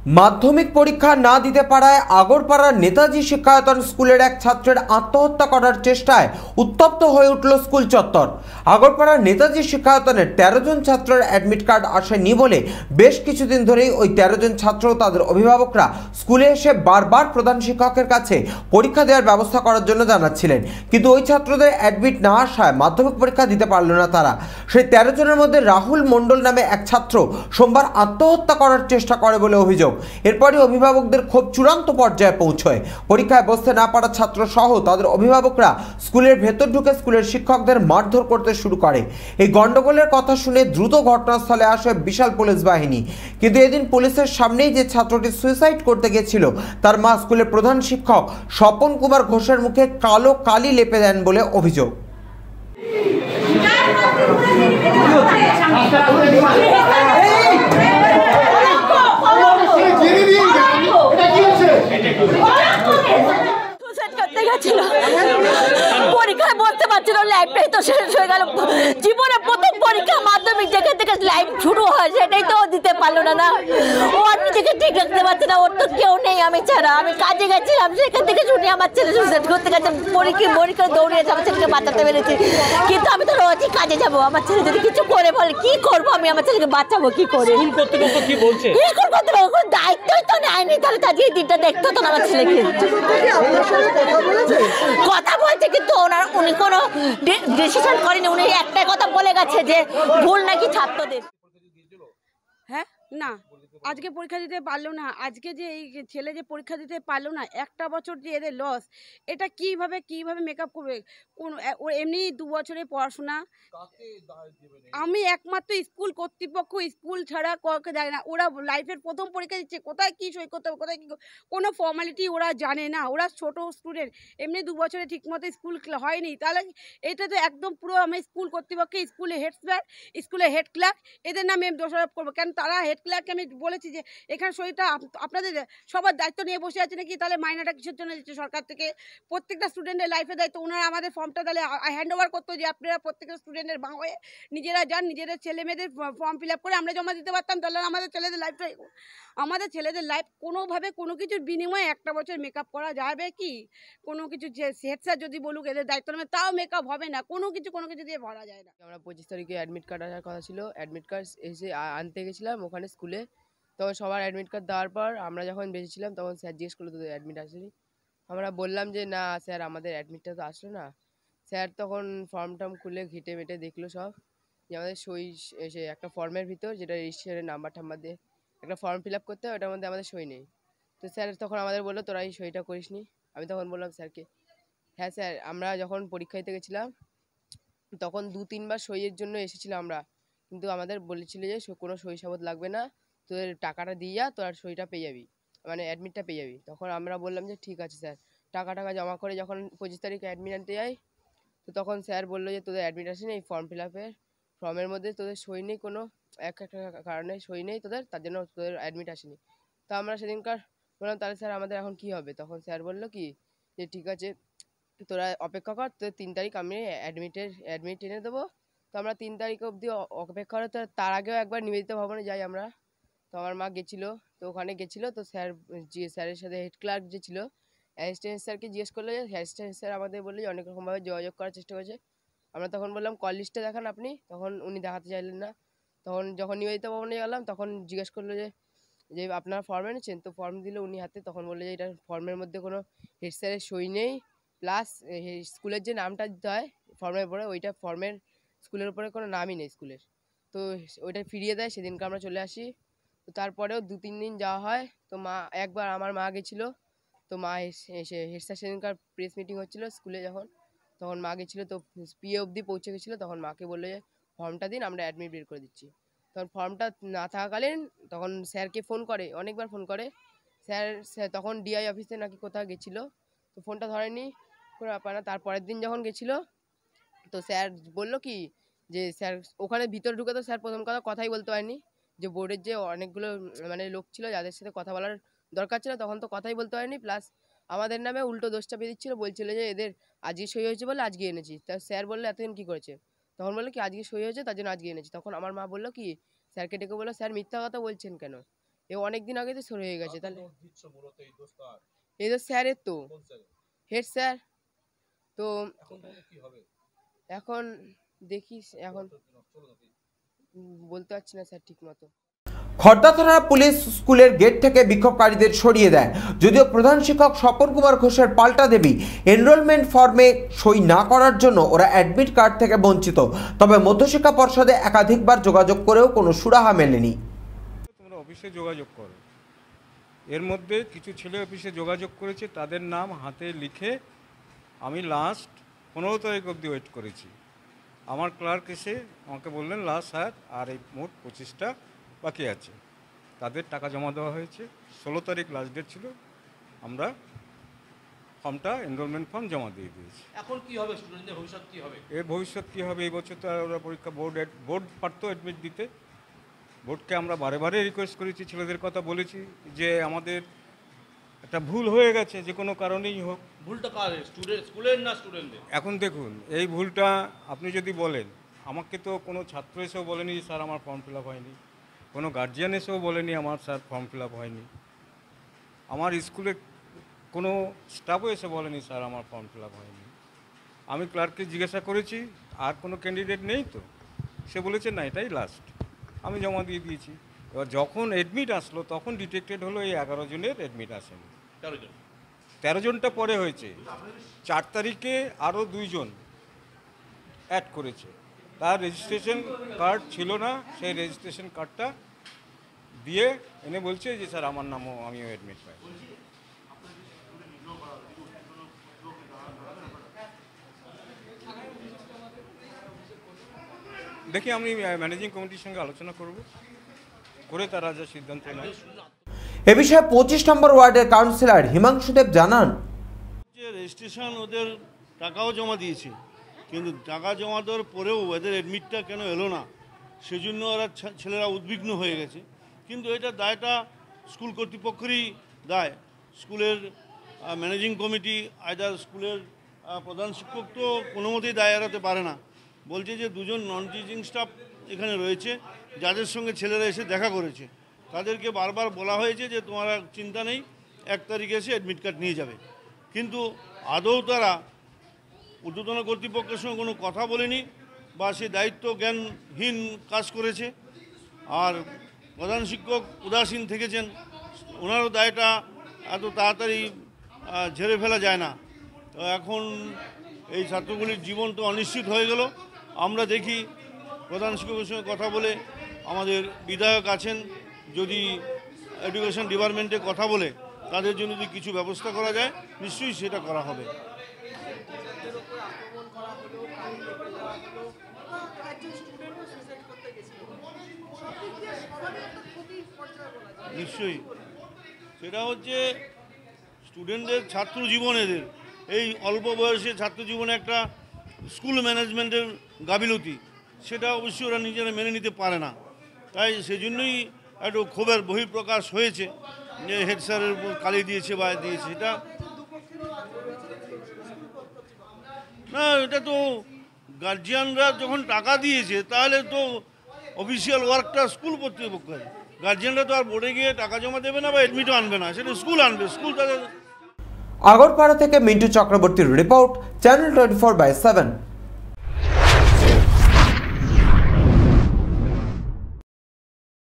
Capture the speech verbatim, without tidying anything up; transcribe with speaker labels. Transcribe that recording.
Speaker 1: মাধ্যমিক পরীক্ষা না দিতে পারায় আগরপাড়ার নেতাজি শিক্ষায়তন স্কুলের এক ছাত্রের আত্মহত্যা করার চেষ্টায় উত্তপ্ত হয়ে উঠল স্কুল চত্বর। আগরপাড়ার নেতাজি শিক্ষায়তনের তেরো জন ছাত্রের অ্যাডমিট কার্ড আসেনি বলে বেশ কিছুদিন ধরেই ওই তেরো জন ছাত্র ও তাদের অভিভাবকরা স্কুলে এসে বারবার প্রধান শিক্ষকের কাছে পরীক্ষা দেওয়ার ব্যবস্থা করার জন্য জানাচ্ছিলেন, কিন্তু ওই ছাত্রদের অ্যাডমিট না আসায় মাধ্যমিক পরীক্ষা দিতে পারল না তারা। সেই তেরো জনের মধ্যে রাহুল মণ্ডল নামে এক ছাত্র সোমবার আত্মহত্যা করার চেষ্টা করে বলে অভিযোগ। এরপরই অভিভাবকদের ক্ষোভ চূড়ান্ত পর্যায়ে পৌঁছয়। পরীক্ষায় বসতে না পারা ছাত্র সহ তাদের অভিভাবকরা স্কুলের ভেতর ঢুকে স্কুলের শিক্ষকদের মারধর করতে শুরু করে। এই গন্ডগোলের কথা শুনে দ্রুত ঘটনাস্থলে আসে বিশাল পুলিশ বাহিনী, কিন্তু এদিন পুলিশের সামনেই যে ছাত্রটি সুইসাইড করতে গেছিল তার মা স্কুলের প্রধান শিক্ষক স্বপন কুমার ঘোষের মুখে কালো কালি লেপে দেন বলে অভিযোগ।
Speaker 2: পরীক্ষায় বলতে পারছিল, লাইফটাই তো শেষ হয়ে গেল। জীবনে প্রথম পরীক্ষা মাধ্যমিক যেখান থেকে লাইফ শুরু হয় সেটাই তো দিতে পারলো না না ও আর নিজেকে ঠিক রাখতে পারছে না, ওর তো কেউ নেই আমি ছাড়া। আমি কাজে গেছিলাম, সেখান থেকে শুনি আমার ছেলে সুইসাইড করতে গেছে। পরীক্ষা পরীক্ষা দৌড়িয়েছে, আমার ছেলেকে বাঁচাতে পেরেছি, কিন্তু আমি তো রোজই কাজে যাবো। আমার ছেলে যদি কিছু করে বলে কি করবো আমি? আমার ছেলেকে বাঁচাবো কি করে?
Speaker 3: স্কুল কর্তৃপক্ষ কি বলছে?
Speaker 2: স্কুল কর্তৃপক্ষ কোনো দায়িত্বই তো নেয়নি, তাহলে তাদের এই দিনটা দেখতো তো না আমার ছেলেকে। কথা বলছে কিন্তু ওনার উনি কোনো ডিসিশন করেনি। উনি একটাই কথা বলে গেছে যে ভুল নাকি ছাত্রদের।
Speaker 4: হ্যাঁ না, আজকে পরীক্ষা দিতে পারলো না, আজকে যে এই ছেলে যে পরীক্ষা দিতে পারলো না, একটা বছর যে এদের লস, এটা কিভাবে কিভাবে মেকআপ করবে? কোন ও এমনি দু বছরের পড়াশোনা, আমি একমাত্র স্কুল কর্তৃপক্ষ, স্কুল ছাড়া কাউকে দেয় না। ওরা লাইফের প্রথম পরীক্ষা দিচ্ছে, কোথায় কী সই করতে হবে, কোথায় কী কোনো ফর্মালিটি ওরা জানে না। ওরা ছোট স্টুডেন্ট, এমনি দু বছরে ঠিকমতো স্কুল হয়নি, তাহলে এটা তো একদম পুরো আমি স্কুল কর্তৃপক্ষে, স্কুলে হেড স্যার, স্কুলে হেড ক্লার্ক, এদের নামে আমি দোষারোপ করবো। কেন তারা হেড ক্লার্ককে আমি বলেছি যে এখানে সইটা আপনাদের সবার দায়িত্ব নিয়ে বসে আছে নাকি? তাহলে মাইনাটা কিসের জন্য দিচ্ছে সরকার থেকে? প্রত্যেকটা স্টুডেন্টের লাইফে দায়িত্ব, ওনারা আমাদের ফর্মটা তাহলে হ্যান্ড ওভার করতো যে আপনারা প্রত্যেকটা স্টুডেন্টের বাঁ হয়ে নিজেরা যান, নিজেদের ছেলে মেয়েদের ফর্ম ফিল আপ করে আমরা জমা দিতে পারতাম, তাহলে আমাদের ছেলেদের লাইফটা, আমাদের ছেলেদের লাইফ কোনোভাবে কোনো কিছুর বিনিময়ে একটা বছর মেকআপ করা যাবে কি? কোনো কিছু যে হেড স্যার যদি বলুক এদের দায়িত্ব নেবে, তাও মেকআপ হবে না, কোনো কিছু কোনো কিছু দিয়ে ভরা যায় না।
Speaker 5: আমরা পঁচিশ তারিখে অ্যাডমিট কার্ড আসার কথা ছিল, অ্যাডমিট কার্ড এসে আনতে গেছিলাম ওখানে স্কুলে। তখন সবার অ্যাডমিট কার্ড দেওয়ার পর আমরা যখন বেরিয়েছিলাম তখন স্যার জিজ্ঞেস করলো তোদের অ্যাডমিট আসেনি। আমরা বললাম যে না স্যার আমাদের অ্যাডমিটটা তো আসলো না। স্যার তখন ফর্ম টর্ম খুলে ঘেটে মেটে দেখলো সব, যে আমাদের সই এসে একটা ফর্মের ভিতর, যেটা রেজিস্ট্রেশনের নাম্বার টাম্বার দিয়ে একটা ফর্ম ফিল আপ করতে হয়, ওটার মধ্যে আমাদের সই নেই। তো স্যার তখন আমাদের বললো তোরা এই সইটা করিস নি। আমি তখন বললাম স্যারকে, হ্যাঁ স্যার আমরা যখন পরীক্ষা দিতে গেছিলাম তখন দু তিনবার সইয়ের জন্য এসেছিলাম আমরা, কিন্তু আমাদের বলেছিল যে কোনো সই সাবত লাগবে না, তোদের টাকাটা দিয়ে যা, তোর সইটা পেয়ে যাবি, মানে অ্যাডমিটটা পেয়ে যাবি। তখন আমরা বললাম যে ঠিক আছে স্যার। টাকা টাকা জমা করে যখন পঁচিশ তারিখে অ্যাডমিট আনতে যাই, তো তখন স্যার বললো যে তোদের অ্যাডমিট আসেনি, এই ফর্ম ফিল আপের ফর্মের মধ্যে তোদের সই নেই, কোনো এক একটা কারণে সই নেই তোদের, তার জন্য তোদের অ্যাডমিট আসেনি। তো আমরা সেদিনকার বললাম তাহলে স্যার আমাদের এখন কি হবে? তখন স্যার বললো কি যে ঠিক আছে তোরা অপেক্ষা কর, তোদের তিন তারিখ আমি অ্যাডমিটের অ্যাডমিট এনে দেবো। তো আমরা তিন তারিখ অবধি অপেক্ষা করে, তার আগেও একবার নিবেদিত ভবনে যাই আমরা। তো আমার মা গেছিলো, তো ওখানে গেছিলো, তো স্যার যে স্যারের সাথে হেড ক্লার্ক যে ছিল অ্যাসিস্ট্যান্ট স্যারকে জিজ্ঞেস করলো, যে অ্যাসিস্ট্যান্ট স্যার আমাদের বললো যে অনেক রকমভাবে যোগাযোগ করার চেষ্টা করেছে। আমরা তখন বললাম কল লিস্টে দেখান আপনি, তখন উনি দেখাতে চাইলেন না। তখন যখন নিবেদিত ভবনে গেলাম তখন জিজ্ঞেস করলো যে যে আপনারা ফর্ম এনেছেন? তো ফর্ম দিল উনি হাতে, তখন বললো যে এটা ফর্মের মধ্যে কোনো হেড স্যারের সই নেই, প্লাস স্কুলের যে নামটা দিতে হয় ফর্মের উপরে, ওইটা ফর্মের স্কুলের উপরে কোনো নামই নেই স্কুলের। তো ওইটা ফিরিয়ে দেয়, সেদিনকে আমরা চলে আসি। তো তারপরেও দু তিন দিন যাওয়া হয়। তো মা একবার আমার মা গেছিলো, তো মা এসে হেড স্যার সেদিনকার প্রেস মিটিং হচ্ছিলো স্কুলে, যখন তখন মা গেছিলো, তো পিএ অবধি পৌঁছে গেছিলো। তখন মাকে বললো যে ফর্মটা দিন, আমরা অ্যাডমিট বের করে দিচ্ছি। তখন ফর্মটা না থাকাকালীন তখন স্যারকে ফোন করে, অনেকবার ফোন করে স্যার, স্যার তখন ডিআই অফিসে নাকি কোথাও গেছিলো, তো ফোনটা ধরেনি, কোনো ব্যাপার না। তারপরের দিন যখন গেছিলো তো স্যার বললো কি যে স্যার ওখানে ভিতরে ঢুকে তো স্যার প্রথম কথা কথাই বলতে পারেনি, যে বোর্ডের যে অনেকগুলো মানে লোক ছিল যাদের সাথে কথা বলার দরকার ছিল তখন তো কথাই বলতে পারেনি, প্লাস আমাদের নামে উল্টো দোষটা পেয়ে দিচ্ছিলো, বলছিল যে এদের আজকে সই হয়েছে বলে আজকে এনেছি। তা স্যার বললো এতদিন কী করেছে? তখন বললো কি আজকে সই হয়েছে তার জন্য আজকে এনেছি। তখন আমার মা বললো কি স্যারকে ডেকে বললো স্যার মিথ্যা কথা বলছেন কেন? এ অনেক দিন আগে তো সরে হয়ে গেছে। তাহলে এই তো স্যারের তো হেড স্যার তো এখন দেখি এখন উম, বলতে পারছি না স্যার ঠিক মতো।
Speaker 1: খড়দা থানার পুলিশ স্কুলের গেট থেকে বিক্ষোভকারীদের সরিয়ে দেয়। যদিও প্রধান শিক্ষক স্বপন কুমার ঘোষের পাল্টা দেবী এনরোলমেন্ট ফর্মে সই না করার জন্য ওরা অ্যাডমিট কার্ড থেকে বঞ্চিত। তবে মধ্যশিক্ষা পর্ষদে একাধিকবার যোগাযোগ করেও কোনো সুরাহা মেলেনি।
Speaker 3: তোমরা অফিসে যোগাযোগ করো। এর মধ্যে কিছু ছেলে অফিসে যোগাযোগ করেছে, তাদের নাম হাতে লিখে আমি লাস্ট পনেরো তারিখ অবধি ওয়েট করেছি। আমার ক্লার্ক এসে আমাকে বললেন লাস্ট স্যার আর এই মোট পঁচিশটা বাকি আছে, তাদের টাকা জমা দেওয়া হয়েছে। ষোলো তারিখ লাস্ট ডেট ছিল, আমরা ফর্মটা এনরোলমেন্ট ফর্ম জমা দিয়ে দিয়েছি।
Speaker 6: এখন কি হবে, স্টুডেন্টদের ভবিষ্যৎ কি হবে?
Speaker 3: এর ভবিষ্যৎ কী হবে, এই বছর তো আর ওরা পরীক্ষা বোর্ড বোর্ড পারতো অ্যাডমিট দিতে। বোর্ডকে আমরা বারে বারে রিকোয়েস্ট করেছি, ছেলেদের কথা বলেছি যে আমাদের একটা ভুল হয়ে গেছে, যে কোনো কারণেই হোক।
Speaker 6: ভুলটা কার, স্টুডেন্ট স্কুলের না স্টুডেন্টদের?
Speaker 3: এখন দেখুন, এই ভুলটা আপনি যদি বলেন, আমাকে তো কোনো ছাত্র এসেও বলেনি স্যার আমার ফর্ম ফিল আপ হয়নি, কোনো গার্জিয়ান এসেও বলেনি আমার স্যার ফর্ম ফিল আপ হয়নি, আমার স্কুলে কোনো স্টাফও এসে বলেনি স্যার আমার ফর্ম ফিল আপ হয়নি। আমি ক্লার্ককে জিজ্ঞাসা করেছি আর কোনো ক্যান্ডিডেট নেই তো, সে বলেছে না এটাই লাস্ট। আমি জমা দিয়ে দিয়েছি। এবার যখন অ্যাডমিট আসলো তখন ডিটেক্টেড হলো এই এগারো জনের অ্যাডমিট আসেনি,
Speaker 6: তেরো জন
Speaker 3: তেরো জনটা পরে হয়েছে। চার তারিখে আরও দুইজন অ্যাড করেছে, তার রেজিস্ট্রেশন কার্ড ছিল না, সেই রেজিস্ট্রেশন কার্ডটা দিয়ে এনে বলছে যে স্যার আমার নামও আমিও অ্যাডমিট পাই। দেখি আমি ম্যানেজিং কমিটির সঙ্গে আলোচনা করব, করে তারা যা সিদ্ধান্ত নেয়।
Speaker 1: এ বিষয়ে পঁচিশ নম্বর ওয়ার্ডের কাউন্সিলর হিমাংশু দেব জানান,
Speaker 7: যে রেজিস্ট্রেশন ওদের টাকাও জমা দিয়েছে, কিন্তু টাকা জমা দেওয়ার পরেও এদের অ্যাডমিটটা কেন এলো না, সেজন্য ওরা ছেলেরা উদ্বিগ্ন হয়ে গেছে। কিন্তু এটা দায়টা স্কুল কর্তৃপক্ষেরই দায়। স্কুলের ম্যানেজিং কমিটি আইদার স্কুলের প্রধান শিক্ষক তো কোনো মতেই দায় এড়াতে পারে না। বলছে যে দুজন নন টিচিং স্টাফ এখানে রয়েছে, যাদের সঙ্গে ছেলেরা এসে দেখা করেছে, তাদেরকে বারবার বলা হয়েছে যে তোমারা চিন্তা নেই, এক তারিখে এসে অ্যাডমিট কার্ড নিয়ে যাবে। কিন্তু আদৌ তারা ঊর্ধ্বতন কর্তৃপক্ষের সঙ্গে কোনো কথা বলেনি বা সে দায়িত্ব জ্ঞানহীন কাজ করেছে। আর প্রধান শিক্ষক উদাসীন থেকেছেন, ওনারও দায়টা এত তাড়াতাড়ি ঝেড়ে ফেলা যায় না। তো এখন এই ছাত্রগুলির জীবন তো অনিশ্চিত হয়ে গেল। আমরা দেখি প্রধান শিক্ষকের সঙ্গে কথা বলে, আমাদের বিধায়ক আছেন, যদি এডুকেশন ডিপার্টমেন্টে কথা বলে তাদের জন্য যদি কিছু ব্যবস্থা করা যায়, নিশ্চয়ই সেটা করা হবে। নিশ্চয়ই সেটা হচ্ছে স্টুডেন্টদের ছাত্র জীবন, এদের এই অল্প বয়সে ছাত্র জীবনে একটা স্কুল ম্যানেজমেন্টের গাফিলতি, সেটা অবশ্যই ওরা নিজেরা মেনে নিতে পারে না। তাই সেজন্যই একটু ক্ষোভের বহিঃপ্রকাশ হয়েছে যে হেড স্যারের উপর কালি দিয়েছে বা দিয়েছে। এটা না, এটা তো গার্জিয়ানরা যখন টাকা দিয়েছে তাহলে তো অফিসিয়াল ওয়ার্কটা স্কুল কর্তৃপক্ষের। গার্জিয়ানরা তো আর বোর্ডে গিয়ে টাকা জমা দেবে না বা অ্যাডমিটও আনবে না, সেটা স্কুল আনবে। স্কুল তাদের।
Speaker 1: আগরপাড়া থেকে মিন্টু চক্রবর্তীর রিপোর্ট, channel twenty four by seven.